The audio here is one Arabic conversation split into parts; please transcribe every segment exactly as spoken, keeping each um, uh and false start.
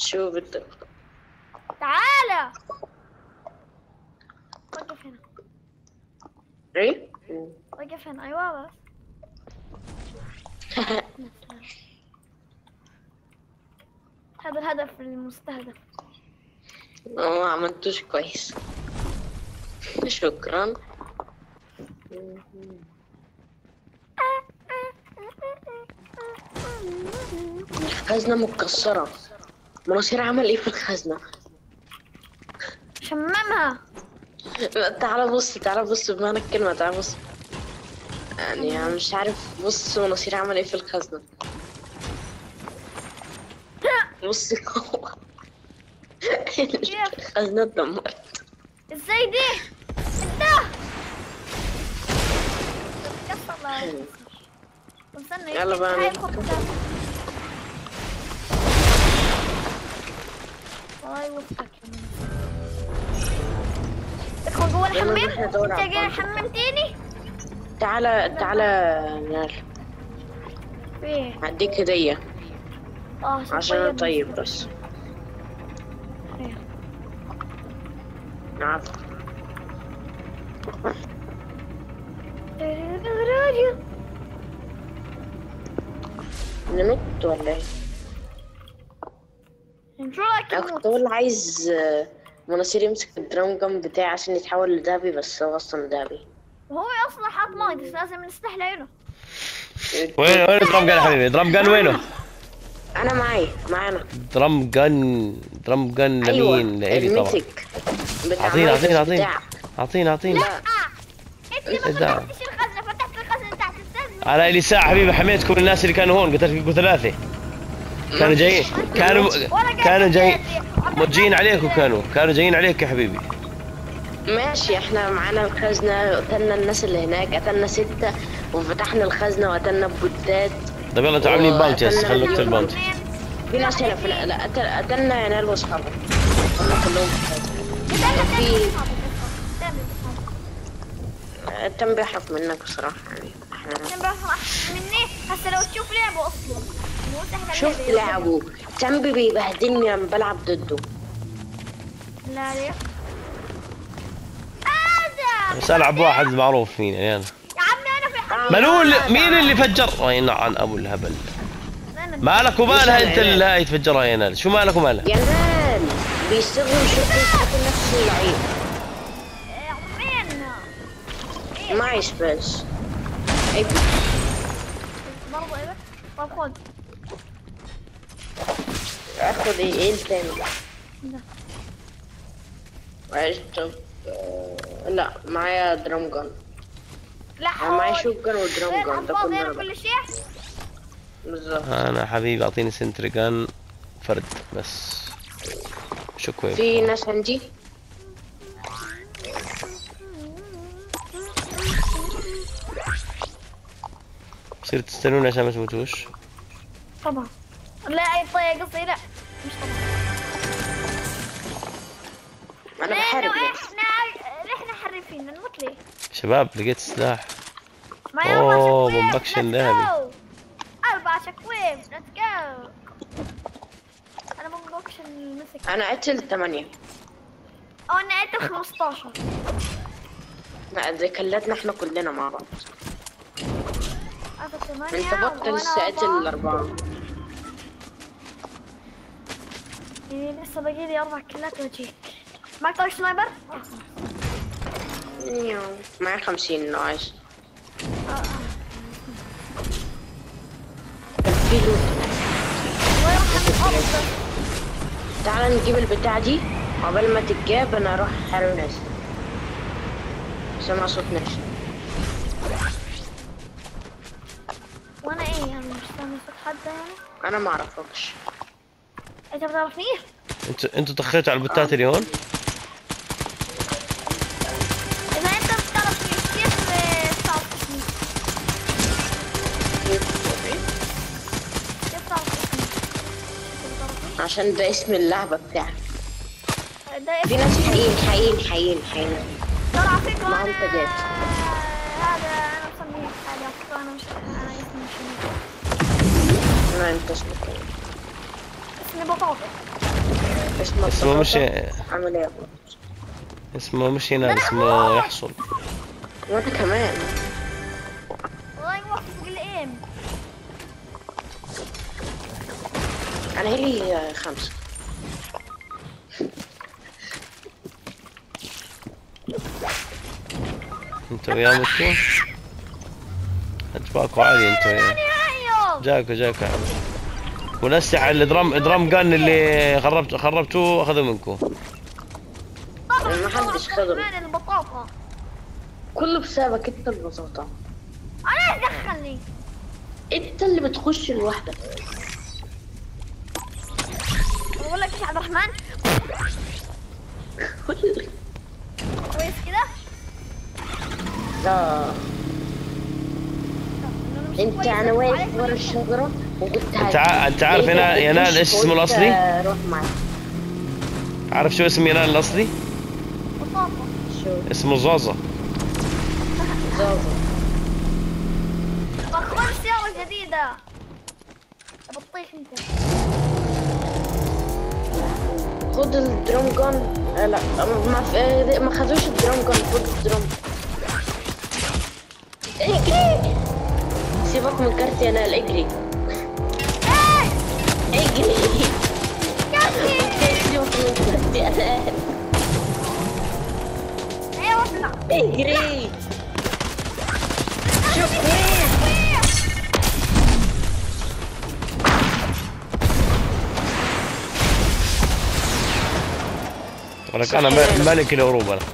شوف انت. تعالى وقف هنا. ايه؟ وقف هنا. ايوه بس. هذا الهدف المستهدف. ما عملتوش كويس. شكرا. الخزنة متكسرة. مناصير عمل ايه في الخزنة؟ شممها. تعال بص تعال بص بمعنى الكلمة، تعال بص. يعني أنا مش عارف. بص مناصير عمل ايه في الخزنة. بص هو الخزنة اتدمرت. ازاي دي؟ انت تكسر. لا استنى. يلا بقى هاي نركب. الخطة. الله يوفقك. ادخل جوه الحمام. انت جاي حممتيني. تعالى تعالى نال. فين؟ هديك هدية اه عشان انا طيب بس. نعم. ننط ولا ايه؟ انا كنت بقول عايز مناصير يمسك الدرام جام بتاعي عشان يتحول لذهبي، بس هو اصلا ذهبي. وهو اصلا حاط مايدس، لازم نستحليله. وين وين درام جن يا حبيبي؟ درام جن وينه؟ انا معي معانا درام جن. درام جن لمين؟ أيوة. لإلي طبعا. الميتك. اعطينا اعطينا اعطينا اعطينا اعطينا. لا انت ما فتحتش الخزنه. فتحت الخزنه تحت السجن. على إلي ساعة حبيبي، حميتكم الناس اللي كانوا هون، قتلتكم ثلاثة. كانوا جايين كانوا كانوا جايين مجين عليكم، كانوا كانوا جايين عليك يا حبيبي. ماشي، احنا معانا الخزنة، قتلنا الناس اللي هناك، قتلنا ستة وفتحنا الخزنة وقتلنا ببوتات. طيب يلا انتوا عاملين بانش هسه، خلوا نقتل بانش. في ناس هنا في لا قتل قتلنا ينال واصحابه. هم كلهم في التم بيحرف منك بصراحة يعني. التم بيحرف مني هسه لو تشوف لعبه اصلا. شفت لعبه. تم بيبهدلني لما بلعب ضده. لا ليه؟ بس العب واحد معروف مين يعني انا. يا عمي انا في حمام. منو مين اللي فجر؟ اي نعم ابو الهبل. مالك ومالها انت اللي هاي تفجرها يا نال؟ شو مالك ومالها؟ يا نال بيستخدم شرطة نفس اللعيب. وين؟ معي سبيس. ايبك. برضه ايبك؟ طب خذ. اخذ ايه ايه الثاني؟ لا. معيش طب لا معايا درام جان. لا انا معايا شوت جان ودرام جان ده كله كل شيء. بالظبط. انا حبيبي اعطيني سنتريجان فرد بس. شكرا. في ناس عندي. بصير تستنوني عشان ما تموتوش. طبعا. لا اي طيب قصدي لا مش طبعا. انا بحارب. احنا احنا حريفين نموت ليه؟ شباب لقيت سلاح. معي اوه أربع بومبكشن ذهبي. أربع شكويف ليتس جو. أنا بومبكشن مسك. انا قتل ثمانية. أو أنا قتل خمستاشر. لا زي كلتنا احنا كلنا مع بعض. انت بطل لسه قتل الأربعة. يعني لسه باقي لي أربع كلات وأجيك. معك طاقة سنايبر؟ معي خمسين لو عايز. في لوت. تعال نجيب البتاع دي قبل ما تتجاب. انا اروح احارب ناس. سمع صوت ناس. وانا ايه يعني مش سامع صوت حد يعني؟ انا ما اعرفكش. انت بتعرفني؟ انتوا انتوا طخيتوا على البتات اللي هون؟ اذا انت بتعرفني كيف تعرفني؟ كيف تعرفني؟ عشان ده اسم اللعبة بتاعك. ده في ناس حقيقيين حقيقيين حقيقيين حقيقيين. ترى على فكرة معهم أنا تاجات. هذا أنا مسميه هذا أنا مش أنا اسمي مش انا انت اسمك اسمي بطاطا. اسمه اسمه مش عمل ايه؟ اسمه مش ينال، اسمه يحصل. وانا كمان. والله موفق الايم. انا هلي خمسة. انتوا يا متون اجباكوا عالي انتوا يا. ايوه جاكوا جاكوا والاسلحة الدرام درام جان اللي خربت خربتوه اخذوا منكم. ما حدش خذه. كمان البطاطا. كله بسببك انت البساطة. انا ايش دخلني؟ انت اللي بتخش لوحدك. بقول لك ايش عبد الرحمن؟ كويس كده؟ لا انت انا واقف ورا الشجرة وقلت انت ع... انت عارف ينال ينال ايش اسمه الاصلي؟ روح معي. عارف شو اسم ينال الاصلي؟ بطاطا. شو؟ اسمه زازا. زازا. اخبار سيارة جديدة. بطيخ انت. خد الدرام جون. آه لا ما في... ما خدوش الدرام جون. خد الدرام. اجري. سيبك من كارت يا نال. اجري. اجري. سيبك من كارت يا نال. ايوه اطلع. اجري. شوف وين. ولك انا م- ملك الهروب انا.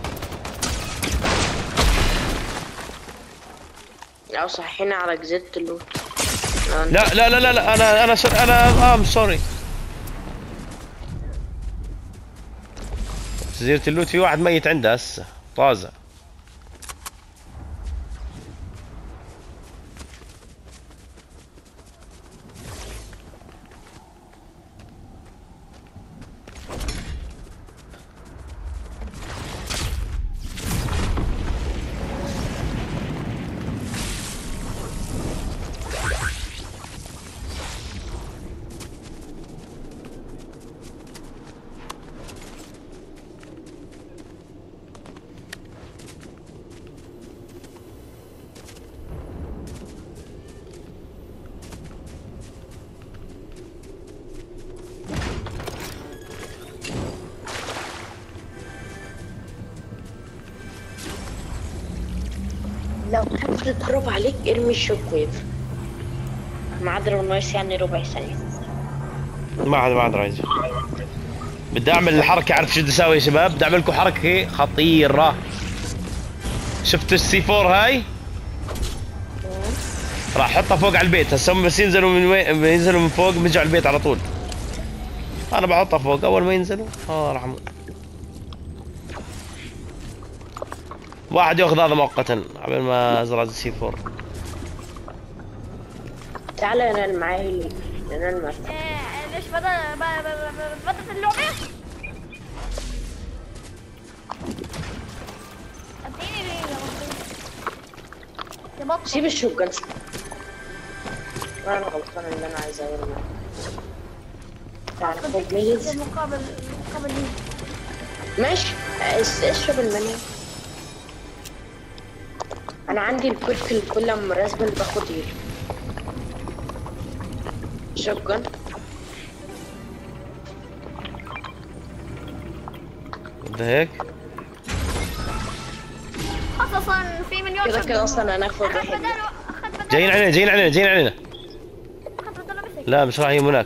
لو صحينا على جزيرة اللوت. لا لا لا لا, لا انا انا سوري انا ام سوري. جزيرة اللوت في واحد ميت عنده هسه طازة. لو حد اتضرب عليك ارمي الشوك ويف. معدل النايس يعني ربع ثانية. ما عاد ما عاد رايز. بدي اعمل الحركة. عارف شو بدي اسوي يا شباب؟ بدي اعمل لكم حركة خطيرة. شفتوا السي فور هاي؟ راح احطها فوق على البيت. هسه بس ينزلوا من وين؟ ينزلوا من فوق بيجوا على البيت على طول. انا بحطها فوق اول ما ينزلوا اه راح واحد ياخذ هذا مؤقتا قبل ما ازرع السي فور. تعال يا نال معايا هيلي. يا نال معايا. ايه ليش بدأ بدأت اللعبة؟ اديني ليه يا بطل. سيب الشوك جنس. انا غلطان اللي انا عايز اقوله. تعال فوق ميز. مقابل مقابل مين؟ ماشي. اشرب المنيا. انا عندي الكرك كل ما راسبل باخد هيل. شوت ده هيك اصلا في مليون كده كده اصلا انا اخذ واحد. جايين علينا جايين علينا جايين علينا. لا مش راح يجي هناك.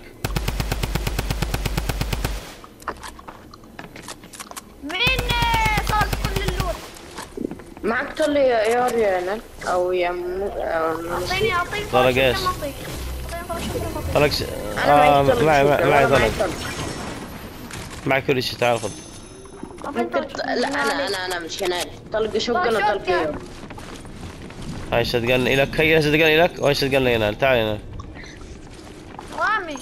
مين صار كل اللوت؟ معك طلي يا ريال او يا مو اعطيني اعطيني طلق ايش؟ طلق ش... انا آه معي معي طلق. معي معي طلق. معي كل شيء. تعال خذ. ممكن ط- لا انا انا انا مش هنالي. طلق شوت جن وطلق يا. هاي شتقن لك. هي شتقن لك وهي شتقن ينال. تعال ينال. حرامي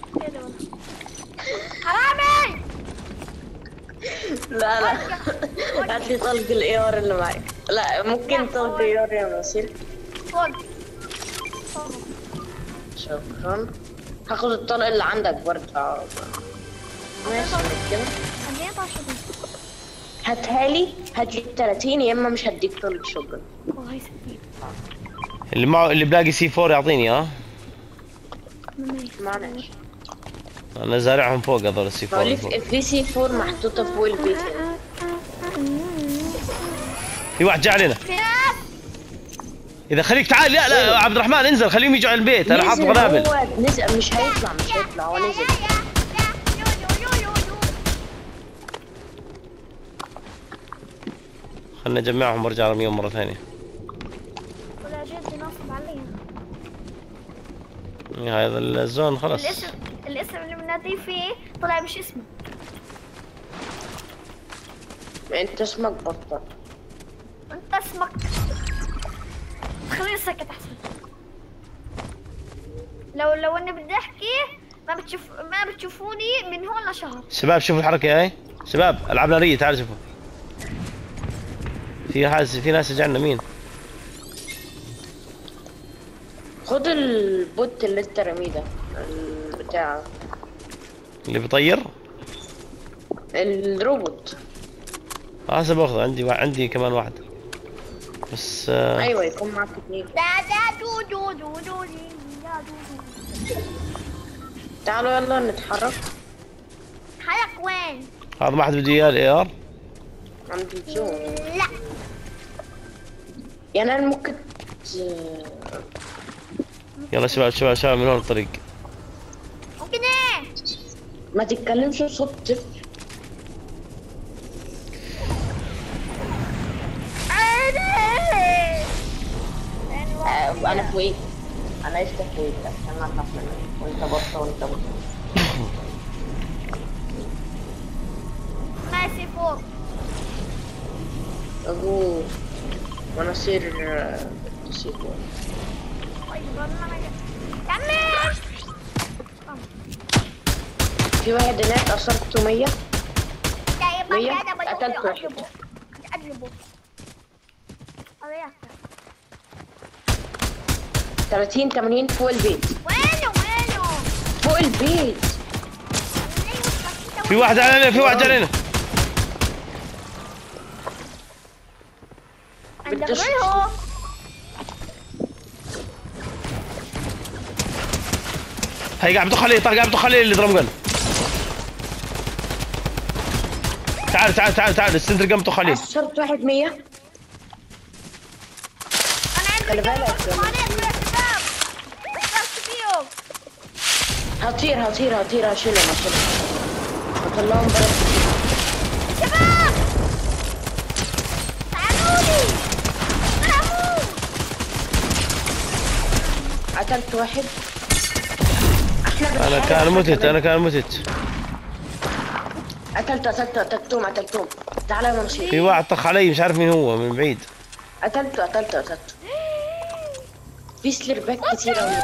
حرامي. لا لا هات لي طلق الاي ار اللي معي. لا ممكن طلق اي ار يا ناصر. فوق. فوق. شكرا. هاخد الطلق اللي عندك برضه. ماشي كده. اديني طاش شوبن. هاتها لي، هات لي ثلاثين يا اما مش هديك طول الشوجن. والله ستين. اللي معه اللي بلاقي سي فور يعطيني ها. معلش. انا زارعهم فوق هذول السي هو لي فور. في في سي فور محطوطة فوق البيت هنا. في واحد جاء علينا. في ناس. اذا خليك تعال، لا لا عبد الرحمن انزل خليهم يجوا على البيت، انا حاط نزل قنابل. هو نزل، مش هيطلع مش هيطلع هو نزل. خلنا نجمعهم وارجع ارميهم مرة ثانية. ولا جد نصب علينا. هذا الزون خلاص. الاسم الاسم اللي بناديه فيه طلع مش اسمه. انت اسمك بطل. انت اسمك. خليني ساكت احسن. لو لو اني بدي احكي ما بتشوف ما بتشوفوني من هون لشهر. شباب شوفوا الحركة هاي، شباب العاب نارية تعالوا شوفوا. في حاس في ناس جانا مين؟ خد البوت اللي انت رميه ده البتاع اللي بيطير؟ الروبوت. اه هسه باخذه، عندي وا... عندي كمان واحد بس آه... ايوه يكون معك اثنين. دا دا دو دو دو دو دي دا دو دو. تعالوا يلا نتحرك. حرك وين؟ هذا ما حد بده اياه الاي ار. عندي الجو. لا. يعني انا ممكن ت... يلا شباب شباب شباب من هون الطريق. ممكن ايه؟ ما تتكلمش بصوت طفل. آه، انا فوقيك، انا لسه فوقيك عشان ما اخاف منك، وانت بطه وانت بطه. ماشي فوق. ابوه وانا اصير تصير فوق. طيب انا كمل. في واحد هناك اصرته مية. مية قتلت واحد. اجيبه. ثلاثين ثمانين فوق البيت. وينه وينه؟ فوق البيت. في واحد علينا في واحد علينا. عند بدش- غيرهم. هي قاعد بدخ عليه، طارق قاعد بدخ عليه اللي ضرب قلب. تعال تعال تعال تعال السنتر قام بدخ عليه. اصرت واحد مية. انا عندي خلي بالك يا كمان يا شباب. فكرت فيهم. هطير هطير هطير هشيلهم هشيلهم. هطلعهم برا. شباب تعالوا لي. تعالوا. قتلت واحد. احنا انا بنحارب كان إحنا متت كمان. انا كان متت. قتلت قتلت قتلتهم قتلتهم. تعال يا منصور. في واحد طخ علي مش عارف مين هو من بعيد. قتلت قتلت قتلت. في سليرباك كتير أوي.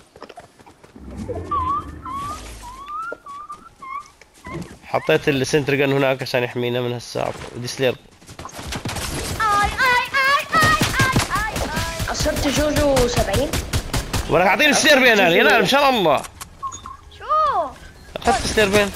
حطيت السنتر جن هناك عشان يحمينا من هالساعة ودي سلير. اي اي اي اي اي اي اي. أصبت جوجو سبعين. ولك اعطيني السلير بين انا ينال ان شاء الله. شو؟ اخذت السلير بين.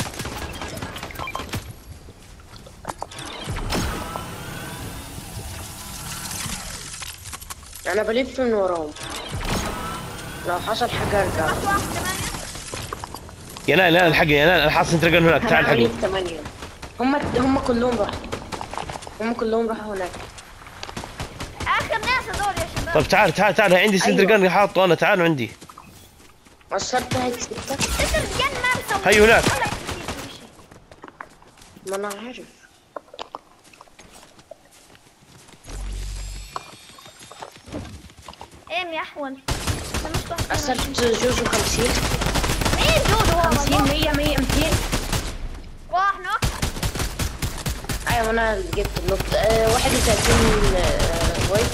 أنا بلف من وراهم. لو حصل حاجة أرجع. خط واحد ثمانية. ينال ينال الحقني ينال انا حاط سنتر جن هناك تعال أنا الحقني. بلف ثمانية. هم هم كلهم راحوا. هم كلهم راحوا هناك. اخر ناس هذول يا شباب. طيب تعال تعال تعال عندي سنتر أيوة. جن حاطه انا تعالوا عندي. وصلت واحد ستة. ستر جن ما مسوي. هي هناك. ولا بتجيب شيء. ما أنا عارف. ايه يا احول. أنا مش واحد. أصبت جوجو خمسين. مين جودو هو؟ خمسين مية مية ميتين. واحد نوك. أيوة أنا اللي جبت النط. أه واحد وثلاثين أه وايت.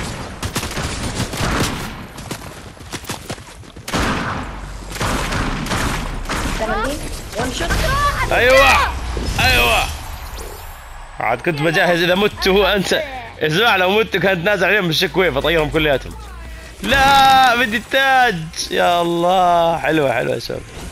ثمانين وان شوت. ايوه ايوه عاد كنت بجهز اذا مت هو انت. اسمع لو مت كانت نازل عليهم بالشيك ويف اطيرهم كلياتهم. لا بدي التاج. يا الله حلوه حلوه يا شباب.